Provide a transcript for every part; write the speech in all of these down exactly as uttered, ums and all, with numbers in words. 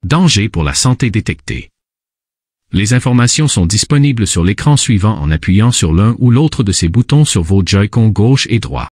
Danger pour la santé détecté. Les informations sont disponibles sur l'écran suivant en appuyant sur l'un ou l'autre de ces boutons sur vos Joy-Con gauche et droit.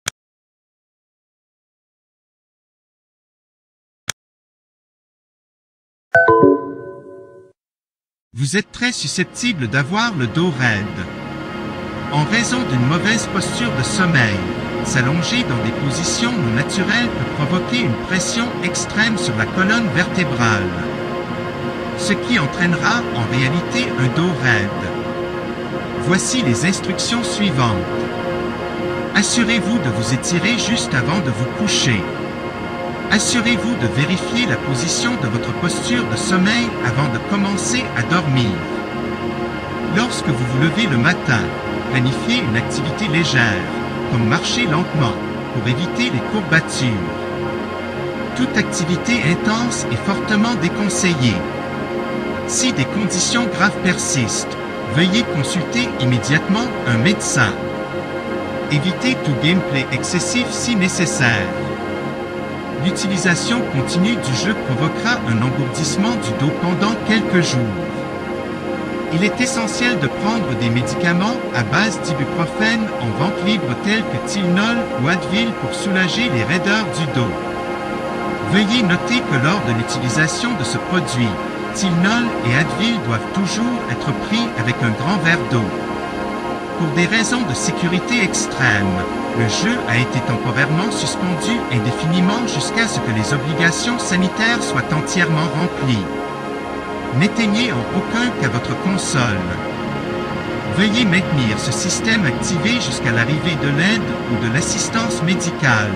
Vous êtes très susceptible d'avoir le dos raide. En raison d'une mauvaise posture de sommeil, s'allonger dans des positions non naturelles peut provoquer une pression extrême sur la colonne vertébrale, ce qui entraînera en réalité un dos raide. Voici les instructions suivantes. Assurez-vous de vous étirer juste avant de vous coucher. Assurez-vous de vérifier la position de votre posture de sommeil avant de commencer à dormir. Lorsque vous vous levez le matin, planifiez une activité légère, comme marcher lentement, pour éviter les courbatures. Toute activité intense est fortement déconseillée. Si des conditions graves persistent, veuillez consulter immédiatement un médecin. Évitez tout gameplay excessif si nécessaire. L'utilisation continue du jeu provoquera un engourdissement du dos pendant quelques jours. Il est essentiel de prendre des médicaments à base d'ibuprofène en vente libre tels que Tylenol ou Advil pour soulager les raideurs du dos. Veuillez noter que lors de l'utilisation de ce produit, Tylenol et Advil doivent toujours être pris avec un grand verre d'eau. Pour des raisons de sécurité extrême, le jeu a été temporairement suspendu indéfiniment jusqu'à ce que les obligations sanitaires soient entièrement remplies. N'éteignez en aucun cas votre console. Veuillez maintenir ce système activé jusqu'à l'arrivée de l'aide ou de l'assistance médicale.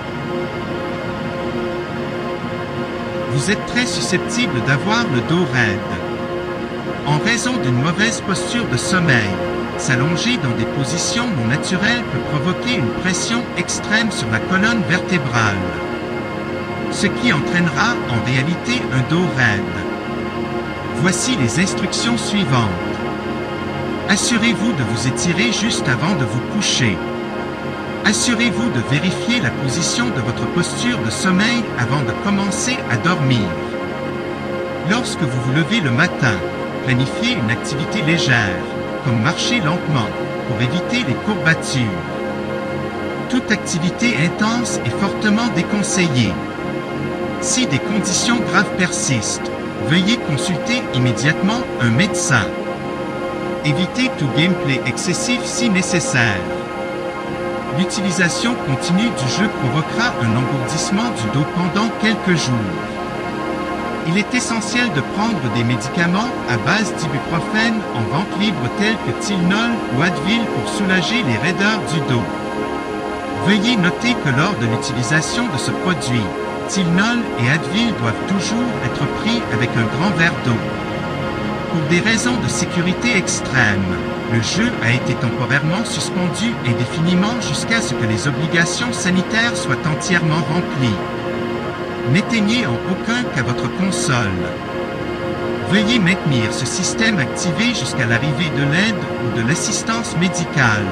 Vous êtes très susceptible d'avoir le dos raide. En raison d'une mauvaise posture de sommeil, s'allonger dans des positions non naturelles peut provoquer une pression extrême sur la colonne vertébrale, ce qui entraînera en réalité un dos raide. Voici les instructions suivantes. Assurez-vous de vous étirer juste avant de vous coucher. Assurez-vous de vérifier la position de votre posture de sommeil avant de commencer à dormir. Lorsque vous vous levez le matin, planifiez une activité légère, comme marcher lentement, pour éviter les courbatures. Toute activité intense est fortement déconseillée. Si des conditions graves persistent, veuillez consulter immédiatement un médecin. Évitez tout gameplay excessif si nécessaire. L'utilisation continue du jeu provoquera un engourdissement du dos pendant quelques jours. Il est essentiel de prendre des médicaments à base d'ibuprofène en vente libre tels que Tylenol ou Advil pour soulager les raideurs du dos. Veuillez noter que lors de l'utilisation de ce produit, Tylenol et Advil doivent toujours être pris avec un grand verre d'eau. Pour des raisons de sécurité extrême, le jeu a été temporairement suspendu indéfiniment jusqu'à ce que les obligations sanitaires soient entièrement remplies. N'éteignez en aucun cas votre console. Veuillez maintenir ce système activé jusqu'à l'arrivée de l'aide ou de l'assistance médicale.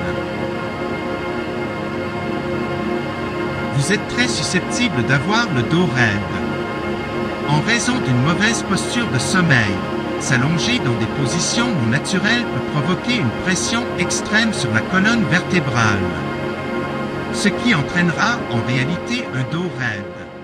Vous êtes très susceptible d'avoir le dos raide. En raison d'une mauvaise posture de sommeil, s'allonger dans des positions non naturelles peut provoquer une pression extrême sur la colonne vertébrale, ce qui entraînera en réalité un dos raide.